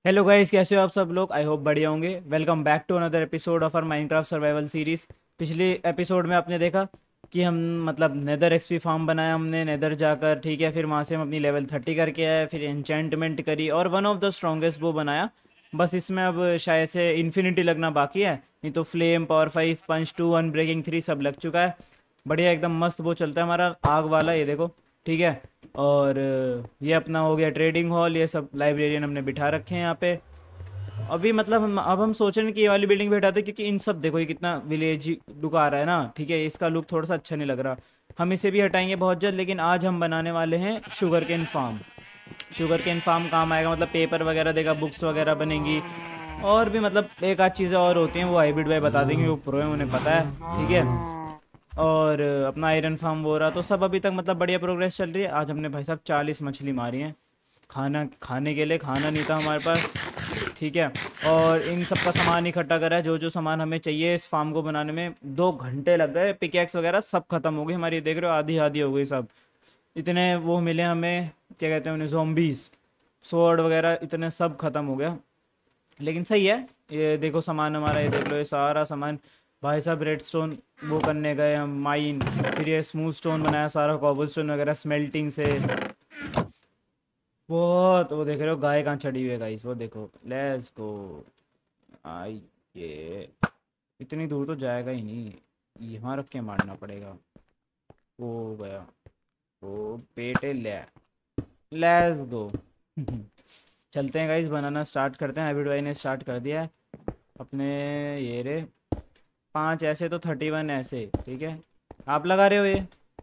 Hello guys, कैसे हो आप सब लोग। आई होप बढ़िया होंगे। Welcome back to another episode of our Minecraft survival series. पिछले एपिसोड में आपने देखा कि हम मतलब नेदर एक्सपी फार्म बनाया हमने नेदर जाकर, ठीक है। फिर वहाँ से हम अपनी लेवल 30 करके आए, फिर एन्चेंटमेंट करी और वन ऑफ द स्ट्रॉन्गेस्ट वो बनाया। बस इसमें अब शायद से इन्फिनिटी लगना बाकी है, नहीं तो फ्लेम, पावर 5, पंच 2, अनब्रेकिंग 3 सब लग चुका है। बढ़िया एकदम मस्त वो चलता है हमारा आग वाला, ये देखो। ठीक है। और ये अपना हो गया ट्रेडिंग हॉल, ये सब लाइब्रेरियन हमने बिठा रखे हैं यहाँ पे। अभी मतलब अब हम सोच रहे हैं कि ये वाली बिल्डिंग भी हटाते, क्योंकि इन सब देखो ये कितना विलेज लुक आ रहा है ना। ठीक है, इसका लुक थोड़ा सा अच्छा नहीं लग रहा। हम इसे भी हटाएंगे बहुत जल्द, लेकिन आज हम बनाने वाले हैं sugar cane farm. Sugar cane farm काम आएगा, मतलब पेपर वगैरह देगा, बुक्स वगैरह बनेंगी। और भी मतलब एक आध चीज़ें और होती हैं, वो हाइब्रिड भाई बता देंगे, वो प्रो है, उन्हें पता है। ठीक है। और अपना आयरन फार्म वो रहा, तो सब अभी तक मतलब बढ़िया प्रोग्रेस चल रही है। आज हमने भाई साहब 40 मछली मारी हैं। खाना खाने के लिए खाना नहीं था हमारे पास। ठीक है। और इन सब का सामान इकट्ठा करा है, जो जो सामान हमें चाहिए इस फार्म को बनाने में। 2 घंटे लग गए, पिकेक्स वगैरह सब खत्म हो गई हमारी, देख रहे हो आधी आधी हो गई सब। इतने वो मिले हमें, क्या कहते हैं उन्हें, zombies। स्वॉर्ड वगैरह इतने सब खत्म हो गया। लेकिन सही है। ये देखो सामान हमारा, ये देख लो, ये सारा सामान। भाई साहब रेडस्टोन वो करने गए हम माइन, फिर ये स्मूथ स्टोन बनाया सारा, कॉबल स्टोन वगैरह स्मेल्टिंग से। बहुत वो देख रहे हो, गाय कहाँ चढ़ी हुई है गाइस, वो देखो। Let's go. आइए। इतनी दूर तो जाएगा ही नहीं, यहाँ रख के मारना पड़ेगा। हो गया। ओ बेटे ले। Let's go. चलते हैं गाइस, बनाना स्टार्ट करते हैं। हैबिट भाई ने स्टार्ट कर दिया है अपने। ये रे 5 ऐसे तो 31 ऐसे, ठीक है। आप लगा रहे हो ये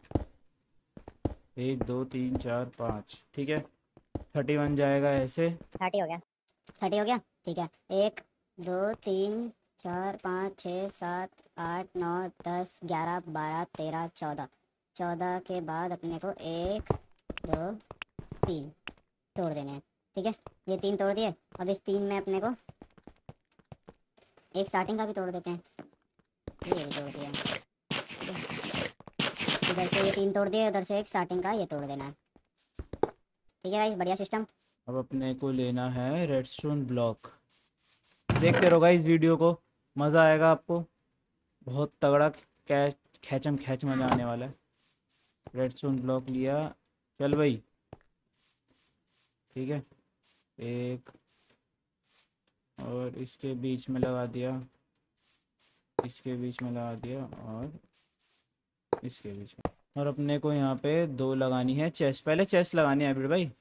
1 2 3 4 5, ठीक है। 31 जाएगा ऐसे। 30 हो गया। 30 हो गया। ठीक है। 1 2 3 4 5 6 7 8 9 10 11 12 13 14। 14 के बाद अपने को 1 2 3 तोड़ देने हैं। ठीक है। ये 3 तोड़ दिए। अब इस 3 में अपने को एक स्टार्टिंग का भी तोड़ देते हैं। ये भी तोड़ दिया। ठीक है। इधर से ये 3 तोड़ दिए, उधर से एक स्टार्टिंग का ये तोड़ देना है। ठीक है भाई, बढ़िया सिस्टम। अब अपने को लेना है रेडस्टोन ब्लॉक। देखते रहो गाइस वीडियो को, मज़ा आएगा आपको। बहुत तगड़ा कैच, खैचम खैच मज़ा आने वाला है। रेडस्टोन ब्लॉक लिया। चल भाई। ठीक है। एक और इसके बीच में लगा दिया, इसके बीच में लगा दिया, और इसके बीच में। और अपने को यहाँ पे 2 लगानी है चेस्ट, पहले चेस्ट लगानी है फिर भाई।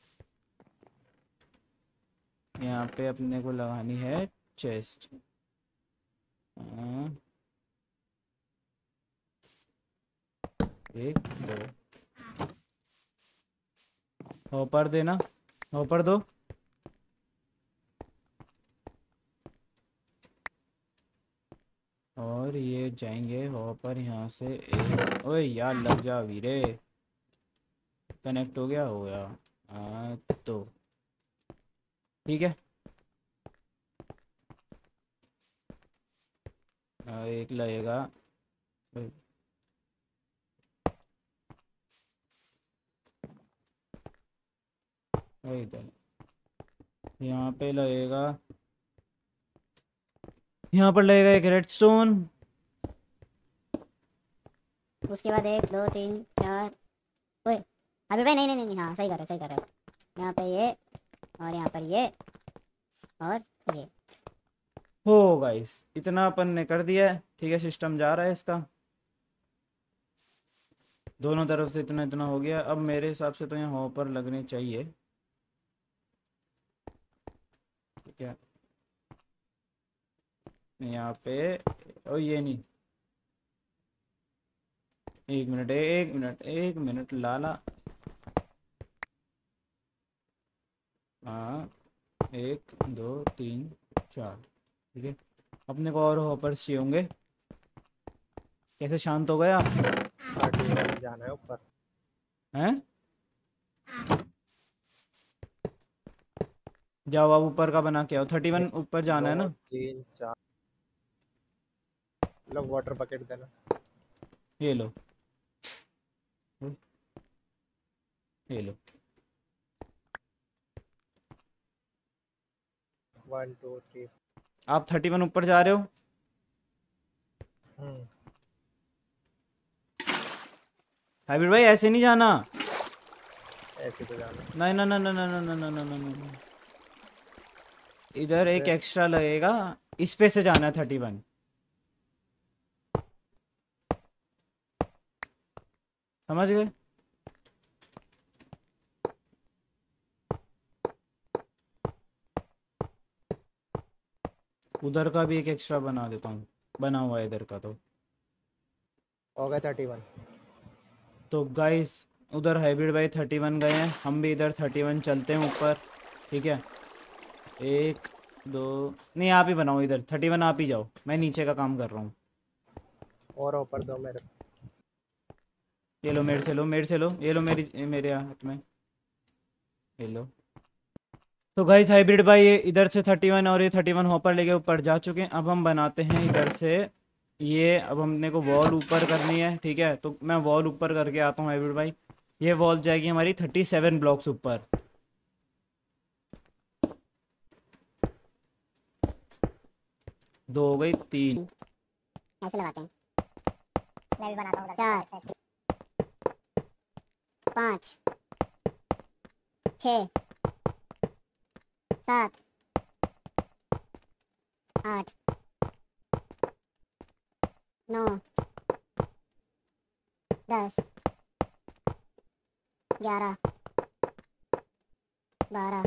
यहाँ पे अपने को लगानी है चेस्ट। हाँ, 1 2। हॉपर देना, हॉपर दो। और ये जाएंगे हॉपर यहाँ से। एक, ओए यार लग जा वीरे। कनेक्ट हो गया, हो गया। हाँ तो ठीक है। एक लगेगा। ओए, ओए इधर। यहाँ पे लगेगा, यहाँ पर लगेगा एक रेडस्टोन। उसके बाद 1 2 3 4। ओए अभी भाई, नहीं नहीं नहीं नहीं, हाँ सही कर रहे हो, सही कर रहे हो। यहाँ पे ये, और यहाँ पर ये, और ये। हो गाइस, इतना अपन ने कर दिया है। ठीक है, सिस्टम जा रहा है इसका। दोनों तरफ से इतना इतना हो गया। अब मेरे हिसाब से तो यहाँ हॉपर लगने चाहिए। ठीक है। यहाँ पे, ओ ये नहीं। 1 मिनट, 1 मिनट, 1 मिनट लाला। हाँ, 1 2 3 4। ठीक है। अपने को और हॉपर्स चाहिए होंगे। कैसे शांत हो गए आप? 31 जाना है ऊपर। हैं? जाओ आप ऊपर का बना के आओ। 31 एक ऊपर जाना दो है ना। 3 4। मतलब वाटर बकेट देना। ये लो, ये लो। 1 2 3। आप 31 ऊपर जा रहे हो? हाइब्रिड भाई ऐसे नहीं जाना। ऐसे तो जाना। नहीं ना ना ना ना ना ना ना ना ना ना। इधर एक फिर एक्स्ट्रा लगेगा, इस पे से जाना है 31। समझ गए? उधर का भी एक एक्स्ट्रा बना देता हूँ, बना हुआ है इधर का हो गया 31। तो गाइस उधर हाइब्रिड भाई 31 गए हैं, हम भी इधर 31 चलते हैं ऊपर। ठीक है, एक दो, नहीं आप ही बनाओ इधर 31, आप ही जाओ, मैं नीचे का काम कर रहा हूँ। और ऊपर दो मेरे। ये लो मेरे से लो, मेरे से लो, ये लो मेरे हाथ में, ये लो। तो गाइस हाइब्रिड भाई ये इधर से 31 और ये 31 हॉपर लेके ऊपर जा चुके हैं। अब हम बनाते हैं इधर से ये, अब हमने को वॉल ऊपर करनी है। ठीक है, तो मैं वॉल ऊपर करके आता हूँ हाइब्रिड भाई। ये वॉल जाएगी हमारी 37 ब्लॉक्स ऊपर। दो हो गई, तीन। ऐसे लगाते हैं। मैं भी बनाता हूँ। 4 5 6 7 8 9 10 11 12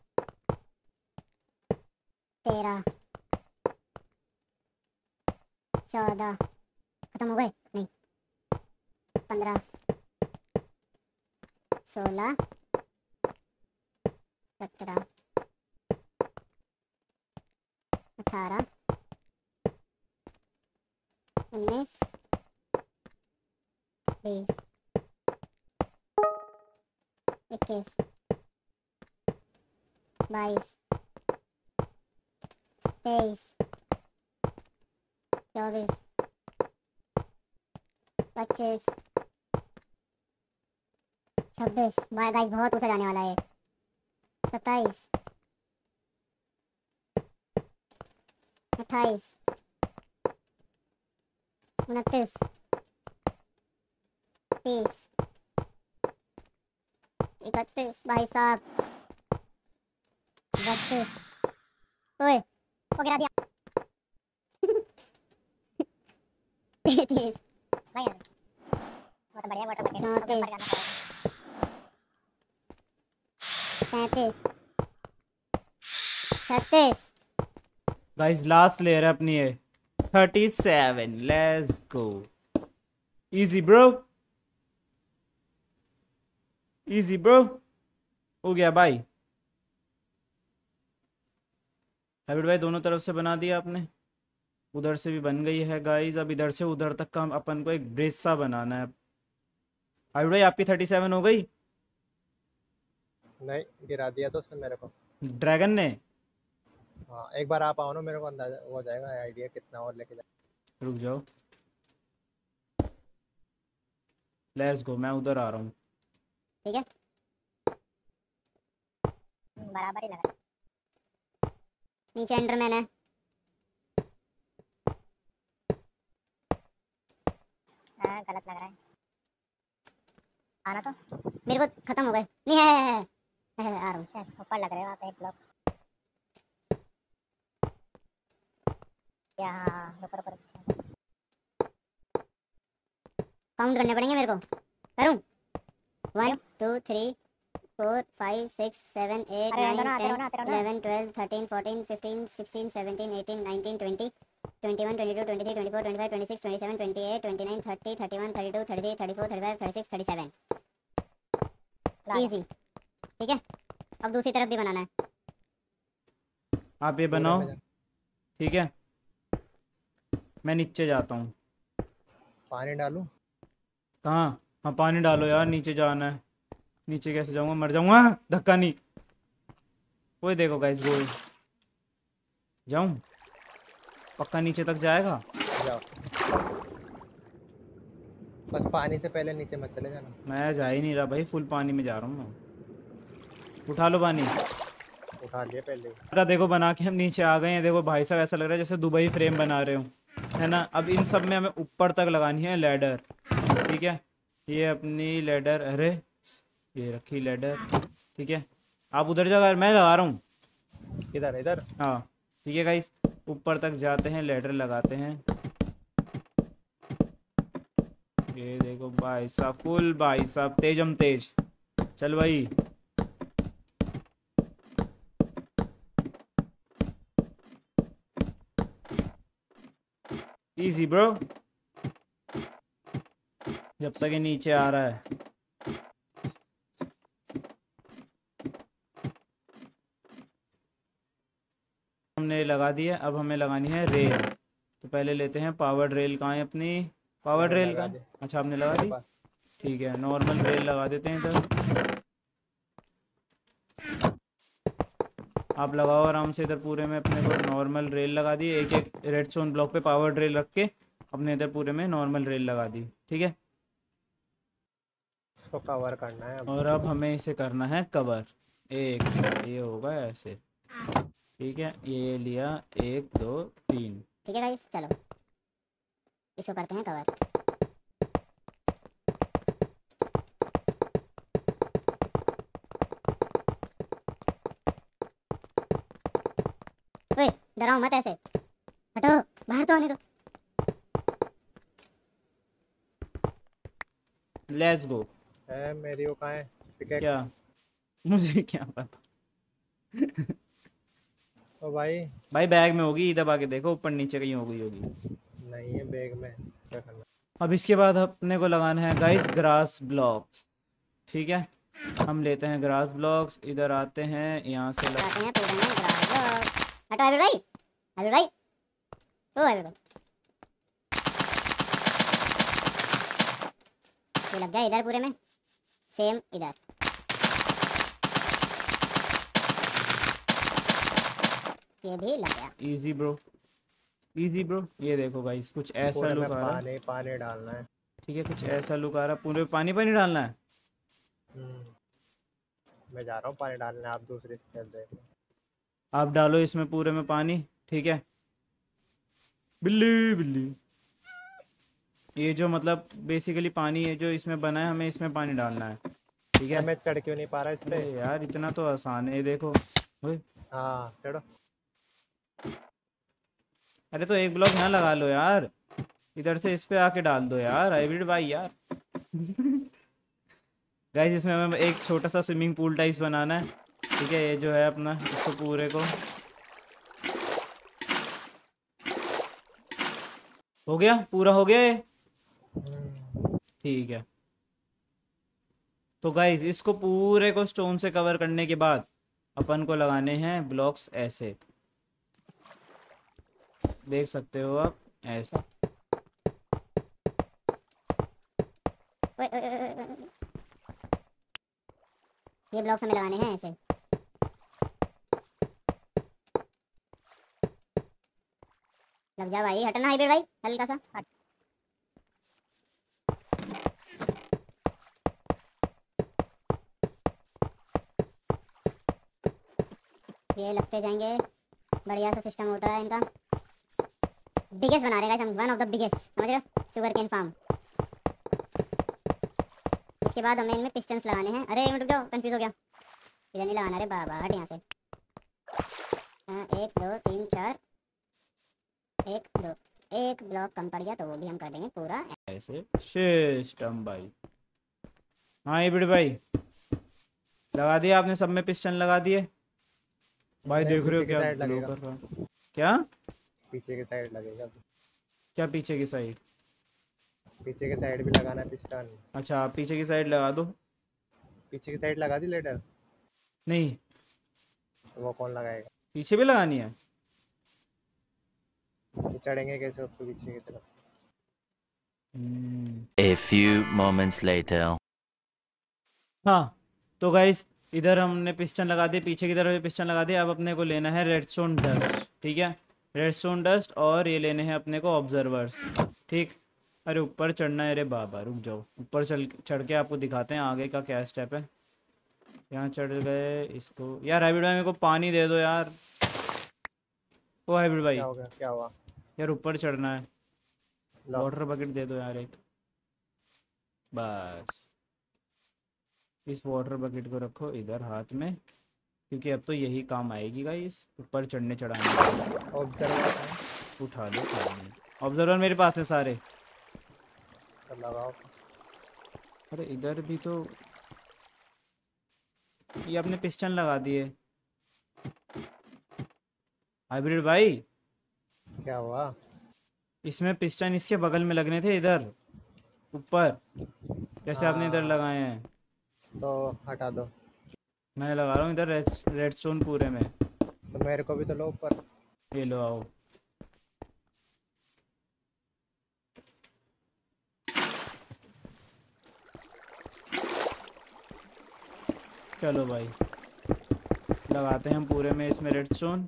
13 14, खत्म हो गए? नहीं, 15 16 17 18 19 20 21 22 23 24 25 26, भाई गाइस बहुत ऊंचा जाने वाला है। 27 28 29 30 31, भाई साहब 32, ओए वो गिरा दिया। 33 भाई वो तो बढ़िया water bucket 34 35 36 guys last layer है अपनी है 37। Let's go, easy bro, easy bro. हो गया भाई। हाइब्रिड भाई दोनों तरफ से बना दिया आपने, उधर से भी बन गई है गाइस। अब इधर से उधर तक का अपन को एक ब्रिज सा बनाना है। हाइब्रिड भाई आपकी 37 हो गई? नहीं, गिरा दिया तो उसने मेरे को। ड्रैगन ने? हाँ, एक बार आप आओ ना, मेरे को अंदाजा हो जाएगा, आइडिया कितना और लेके जा। रुक जाओ, लेट्स गो, मैं उधर आ रहा हूँ। ठीक है, बराबर ही लगा। नीचे एंडरमैन है। हाँ गलत लग रहा है। आना तो मेरे को खत्म हो गए। नहीं है आ रहा हूँ। ऊपर लग रहे हो आप एक ब्लॉक। यहाँ रुको रुको रुको, काउंट करने पड़ेंगे मेरे को। करूँ? 1 2 3 4 5 6 7 8 9 10 11 12 13 14 15 16 17 18 19 20 21 22 23 24 25 26 27 28 29 30 31 32 33 34 35 36 37 इजी। ठीक है, अब दूसरी तरफ भी बनाना है। आप ये बनाओ। ठीक है, मैं नीचे जाता हूँ। पानी डालूं? कहाँ? हाँ पानी डालो यार, नीचे जाना है। नीचे कैसे जाऊँगा, मर जाऊँगा। धक्का नहीं, वो देखो गाइस, गोल जाऊँ? पक्का नीचे तक जाएगा? जाओ, बस पानी से पहले नीचे मत चले जाना। मैं जा ही नहीं रहा भाई, फुल पानी में जा रहा हूँ मैं। उठा लो पानी। उठा लिए पहले ही। का देखो बना के हम नीचे आ गए हैं। देखो भाई साहब ऐसा लग रहा है जैसे दुबई फ्रेम बना रहे हो, है ना। अब इन सब में हमें ऊपर तक लगानी है लैडर, ठीक है। ये अपनी लैडर, अरे ये रखी लैडर, ठीक है। आप उधर जगह, मैं लगा रहा हूँ। इधर इधर। हाँ ठीक है गाइस, ऊपर तक जाते हैं, लैडर लगाते हैं। ये देखो भाई साहब, फुल भाई साहब तेजम तेज। चल भाई, इजी ब्रो। जब तक ये नीचे आ रहा है, हमने लगा दिया। अब हमें लगानी है रेल। तो पहले लेते हैं पावर रेल। कहाँ है अपनी पावर मैंने रेल? लगा कहाँ दी है? अच्छा आपने लगा मेरे दी, पास। ठीक है। नॉर्मल रेल लगा देते हैं इधर। आप लगाओ आराम से इधर पूरे में। अपने को नॉर्मल रेल लगा दी, एक एक रेडस्टोन ब्लॉक पे पावर रेल रख के अपने इधर पूरे में नॉर्मल रेल लगा दी, ठीक है। इसको कवर करना है अब। और अब हमें इसे करना है कवर। एक ये होगा ऐसे, ठीक है। ये लिया, 1 2 3। ठीक है गाइस, चलो इसको करते हैं कवर। ओए डराओ मत ऐसे, हटो, बाहर तो आने दो। Let's go. है मेरी वो कहाँ है क्या? पिकेक्स? मुझे क्या पता। ओ भाई। भाई बैग में होगी, दबा के देखो, ऊपर नीचे कहीं हो गई होगी। नहीं है बैग में, क्या करना? अब इसके बाद अपने को लगाना है गाइस ग्रास ब्लॉक्स, ठीक है। हम लेते हैं ग्रास ब्लॉक्स, इधर आते हैं, यहाँ से लगाते हैं पूरे में ग्रास ब्लॉक। हटो अबीर भाई, अबीर भाई, ओ अबीर भाई, ये लग गया इधर पूरे में, सेम इधर। ये भी लग गया। Easy bro, easy bro. ये देखो गाइस कुछ ऐसा पूरे लुक में आ रहा है, पानी पानी डालना है। ठीक है। कुछ ऐसा लुक आ रहा है, पूरे में पानी पानी डालना है। मैं जा रहा हूँ पानी डालने, आप दूसरी स्टेप देखो। आप डालो इसमें पूरे में पानी, ठीक है। बिल्ली बिल्ली, ये जो मतलब बेसिकली पानी है जो इसमें बना है, हमें इसमें पानी डालना है, ठीक है। मैं चढ़ क्यों नहीं पा रहा इस पे? अरे यार इतना तो आसान है, ये देखो। ओए, हाँ चढ़ो। अरे तो एक ब्लॉक यहाँ लगा लो यार, इधर से इस पे आके डाल दो यार, हाइब्रिड भाई यार। गाइस इसमें हमें एक छोटा सा स्विमिंग पूल टाइप्स बनाना है, ठीक है। ये जो है अपना, इसको पूरे को हो गया, पूरा हो गया ये, ठीक है। तो गाइस इसको पूरे को स्टोन से कवर करने के बाद अपन को लगाने हैं ब्लॉक्स ऐसे, देख सकते हो आप ऐसे। ओए, ओए, ओए, ओए, ओए। ये ब्लॉक्स हमें लगाने हैं ऐसे। लग जा भाई, हटना हाइब्रिड भाई, हल्का सा हट। ये लगते जाएंगे, बढ़िया सा सिस्टम होता है इनका। बिगेस्ट बना रहे हैं हम, वन ऑफ द बिगेस्ट, समझ रहे हो, शुगर केन फार्म। इसके बाद हमें इनमें पिस्टन्स लगाने हैं। अरे रुक जाओ, कंफ्यूज हो गया, इधर नहीं लगाना रे बाबा, हट यहाँ से। 1 2 3 4, 1 2, एक ब्लॉक कम पड़ गया तो वो भी हम कर देंगे पूरा ऐसे सिस्टम भाई। हाँ हाइब्रिड भाई, लगा दिया आपने सब में पिस्टन लगा दिए भाई। नहीं, देख रहे हो पीछे की क्या साइड ग्लो लगेगा। कर रहा है? क्या पीछे की साइड लगेगा। क्या पीछे की साइड? पीछे की साइड भी लगाना है पिस्टन। अच्छा आप पीछे की साइड लगा दो। पीछे की साइड लगा दी लेटर? नहीं, तो वो कौन लगाएगा? पीछे भी लगानी है। ये चढ़ेंगे कैसे उसको पीछे की तरफ? A few moments later. हाँ तो गाइस इधर हमने पिस्टन लगा दिए, पीछे की तरफ भी पिस्टन लगा दिए। अब अपने को लेना है रेडस्टोन डस्ट, ठीक है। रेडस्टोन डस्ट, और ये लेने हैं अपने को ऑब्जर्वर्स, ठीक। अरे ऊपर चढ़ना है, अरे बाबा रुक जाओ, ऊपर चढ़ के आपको दिखाते हैं आगे का क्या स्टेप है। यहाँ चढ़ गए इसको। यार हाइब्रिड भाई मेरे को पानी दे दो यार। ओ हाइब्रिड भाई, क्या हो गया, क्या हुआ? यार ऊपर चढ़ना है, लो। वाटर बकेट दे दो यार एक। बस इस वाटर बकेट को रखो इधर हाथ में, क्योंकि अब तो यही काम आएगी गाइस, ऊपर चढ़ने चढ़ाने। ऑब्जर्वर उठा लो ऑब्जर्वर मेरे पास है सारे। तो लगाओ। अरे इधर भी तो ये अपने पिस्टन लगा दिए। हाइब्रिड भाई क्या हुआ? इसमें पिस्टन इसके बगल में लगने थे इधर ऊपर, जैसे आपने इधर हाँ, लगाए हैं। तो हटा दो। मैं लगा रहा हूँ इधर रेडस्टोन पूरे में। तो मेरे को भी तो लो ऊपर। ये लो आओ। चलो भाई लगाते हैं हम पूरे में इसमें रेडस्टोन।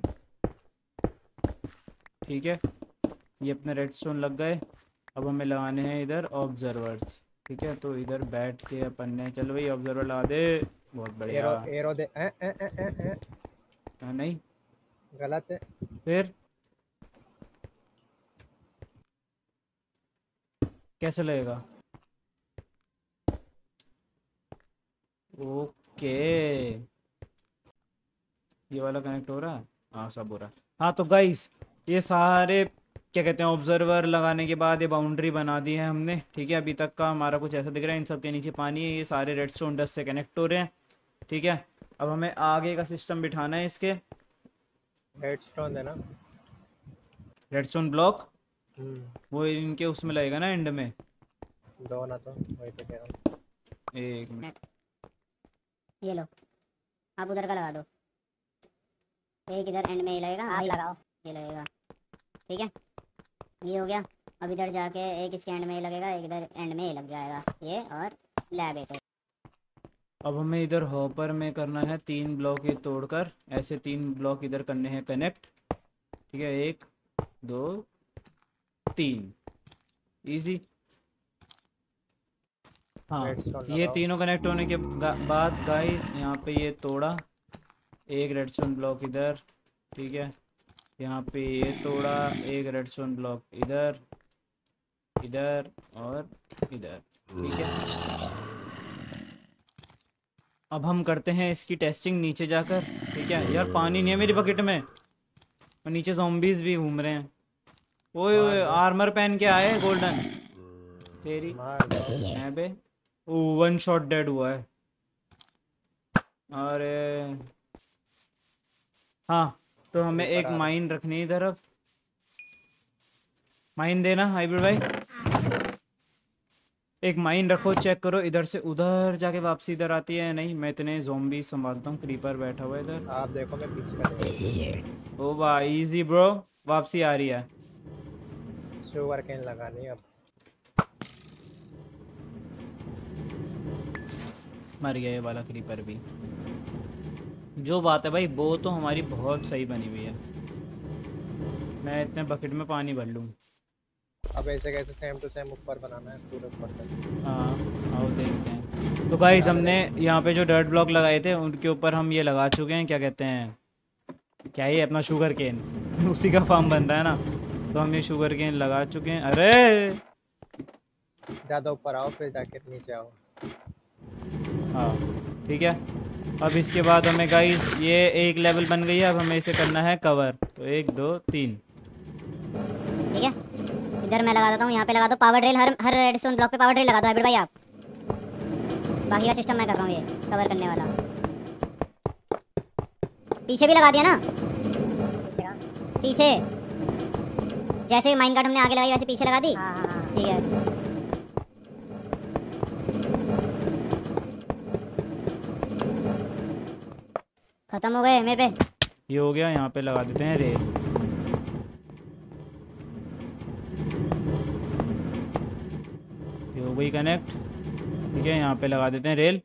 ठीक है, ये अपने रेडस्टोन लग गए। अब हमें लगाने हैं इधर ऑब्जर्वर्स। ठीक है, तो इधर बैठ के अपन ने, चलो भाई ऑब्जर्वर लगा दे। बहुत बढ़िया। एरो एरो दे। ए। नहीं गलत है। फिर कैसे लगेगा? ओके ये वाला कनेक्ट हो रहा है। हाँ सब हो रहा है। हाँ तो गाइस ये सारे क्या कहते हैं ऑब्जर्वर लगाने के बाद ये बाउंड्री बना दी है हमने। ठीक है, अभी तक का हमारा कुछ ऐसा दिख रहा है, इन सब के नीचे पानी है, ये सारे रेडस्टोन डस्ट से कनेक्ट हो रहे हैं। ठीक है, अब हमें आगे का सिस्टम बिठाना है इसके। रेडस्टोन देना। रेडस्टोन ब्लॉक वो इनके उसमें लगेगा ना एंड में। दो ना, तो वही तो कह रहा हूँ। एक मिनट, ये लो, आप उधर का लगा दो। एक इधर एंड में ही लगेगा, भाई लगाओ, ये लगेगा। ठीक है, ये हो गया। अब इधर जाके एक इसके एंड में ही लगेगा, एक इधर एंड में ही लग जाएगा ये, और लैब। अब हमें इधर हॉपर में करना है 3 ब्लॉक ये तोड़कर, ऐसे 3 ब्लॉक इधर करने हैं कनेक्ट। ठीक है, 1 2 3 इजी। हाँ रेडस्टोन ये लगाओ। तीनों कनेक्ट होने के बाद गाइस यहाँ पे ये तोड़ा, एक रेडस्टोन ब्लॉक इधर। ठीक है, यहाँ पे ये तोड़ा, एक रेडस्टोन ब्लॉक इधर, इधर और इधर। ठीक है, अब हम करते हैं इसकी टेस्टिंग नीचे जाकर। ठीक है, यार पानी नहीं है मेरी बकेट में और नीचे zombies भी घूम रहे हैं। ओए ओए आर्मर पहन के आए गोल्डन तेरी मार दो। है बे। ओ 1 शॉट डेड हुआ है। अरे हाँ, तो हमें एक माइन रखनी है इधर। अब माइन देना हाइब्रिड भाई, एक माइन रखो, चेक करो इधर से उधर जाके वापसी इधर आती है या नहीं। मैं इतने ज़ॉम्बी संभालता हूँ, क्रीपर बैठा हुआ है इधर। आप देखो, मैं पीछे का देखो। ओ भाई इजी ब्रो, वापसी आ रही है। शुगर केन लगानी है अब। मर गया ये वाला क्रीपर भी। जो बात है भाई वो तो हमारी बहुत सही बनी हुई है। मैं इतने बकेट में पानी भर लूँ। अब ऐसे कैसे सेम टू सेम ऊपर बनाना है, पूरे ऊपर तक। हाँ आओ देखते हैं। तो गाइस हमने यहाँ पे जो डर्ट ब्लॉक लगाए थे उनके ऊपर हम ये लगा चुके हैं, क्या कहते हैं, क्या ही अपना शुगर केन उसी का फार्म बन रहा है ना, तो हम ये शुगर केन लगा चुके हैं। अरे ज़्यादा ऊपर आओ, फिर जाके नीचे आओ। हाँ ठीक है, अब इसके बाद हमें गाइस ये एक लेवल बन गई है। अब हमें इसे करना है कवर। तो 1 2 3। ठीक है, इधर मैं लगा देता हूँ, यहाँ पे लगा दो पावर ड्रिल। हर रेडस्टोन ब्लॉक पे पावर ड्रिल लगा दो हाइब्रिड भाई आप। बाकी का सिस्टम मैं कर रहा हूँ, ये कवर करने वाला। पीछे भी लगा दिया ना, पीछे जैसे माइन गार्ड हमने आगे लगाई वैसे पीछे लगा दी। ठीक है, खत्म हो गए मेरे पे। ये हो गया, यहाँ पे लगा देते हैं रेल। ये हो गई कनेक्ट। ठीक है, यहाँ पे लगा देते हैं रेल।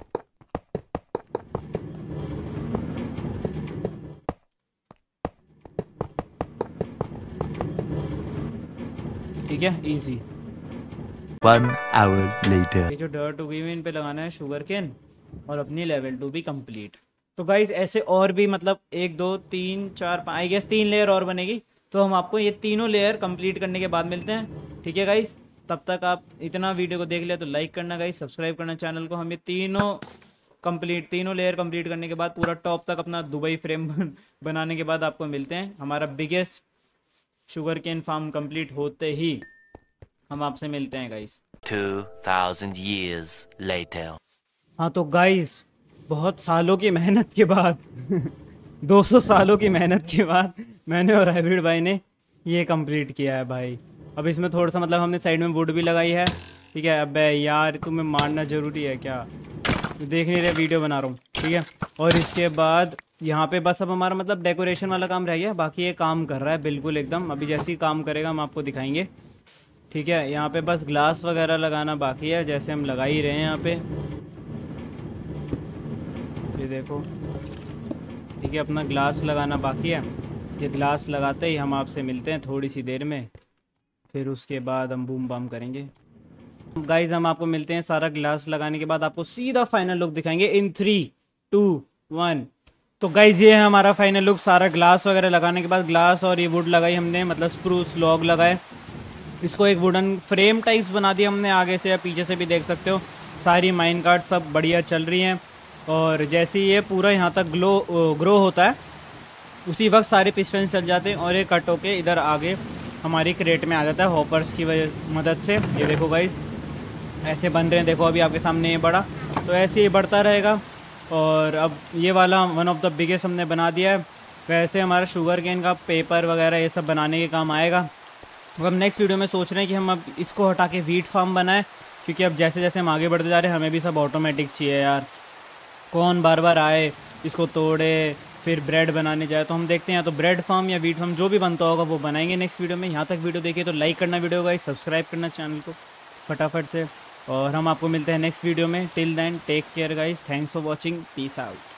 ठीक है, इजी। 1 hour later. ये जो डर्ट उगी हुई इन पे लगाना है शुगर केन। और अपनी लेवल 2 भी कंप्लीट। तो गाइज ऐसे और भी मतलब 1 2 3 4 5 आई गेस 3 लेयर और बनेगी। तो हम आपको ये तीनों लेयर कंप्लीट करने के बाद मिलते हैं, ठीक है गाइज। तब तक आप इतना वीडियो को देख लिया तो लाइक करना गाइज, सब्सक्राइब करना चैनल को। हम ये तीनों लेयर कंप्लीट करने के बाद पूरा टॉप तक अपना दुबई फ्रेम बनाने के बाद आपको मिलते हैं। हमारा biggest sugar cane farm complete होते ही हम आपसे मिलते हैं गाइज। 2000 years later. हाँ तो गाइस बहुत सालों की मेहनत के बाद 200 सालों की मेहनत के बाद मैंने और हाइब्रिड भाई ने ये कंप्लीट किया है भाई। अब इसमें थोड़ा सा मतलब हमने साइड में वुड भी लगाई है, ठीक है। अबे यार तुम्हें मारना ज़रूरी है क्या? देख नहीं रहे, वीडियो बना रहा हूँ, ठीक है। और इसके बाद यहाँ पे बस अब हमारा मतलब डेकोरेशन वाला काम रह गया, बाकी ये काम कर रहा है बिल्कुल एकदम। अभी जैसे ही काम करेगा हम आपको दिखाएंगे, ठीक है। यहाँ पे बस ग्लास वगैरह लगाना बाकी है, जैसे हम लगा ही रहे हैं यहाँ पे, ये देखो, ठीक है। अपना ग्लास लगाना बाकी है, ये ग्लास लगाते ही हम आपसे मिलते हैं थोड़ी सी देर में, फिर उसके बाद हम बूम बाम करेंगे। गाइज हम आपको मिलते हैं सारा ग्लास लगाने के बाद, आपको सीधा फाइनल लुक दिखाएंगे इन 3 2 1। तो गाइज ये है हमारा फाइनल लुक। सारा ग्लास वगैरह लगाने के बाद, ग्लास और ये वुड लगाई हमने, मतलब स्प्रूस लॉग लगाए। इसको एक वुडन फ्रेम टाइप्स बना दिया हमने, आगे से या पीछे से भी देख सकते हो। सारी माइन कार्ड सब बढ़िया चल रही हैं। और जैसे ये पूरा यहाँ तक ग्रो होता है उसी वक्त सारे पिस्टन चल जाते हैं और ये कट होके इधर आगे हमारी क्रेट में आ जाता है हॉपर्स की मदद से। ये देखो गाइस ऐसे बन रहे हैं, देखो अभी आपके सामने ये बढ़ा, तो ऐसे ही बढ़ता रहेगा। और अब ये वाला वन ऑफ द बिगेस्ट हमने बना दिया है। वैसे हमारा शुगर केन का पेपर वगैरह ये सब बनाने के काम आएगा। तो हम नेक्स्ट वीडियो में सोच रहे हैं कि हम अब इसको हटा के व्हीट फार्म बनाएं, क्योंकि अब जैसे जैसे हम आगे बढ़ते जा रहे हैं हमें भी सब ऑटोमेटिक चाहिए यार। कौन बार बार आए इसको तोड़े फिर ब्रेड बनाने जाए। तो हम देखते हैं या तो ब्रेड फार्म या व्हीट फार्म जो भी बनता होगा वो बनाएंगे नेक्स्ट वीडियो में। यहाँ तक वीडियो देखिए तो लाइक करना वीडियो गाइस, सब्सक्राइब करना चैनल को फटाफट से। और हम आपको मिलते हैं नेक्स्ट वीडियो में। Till then take care guys, thanks for watching, peace out.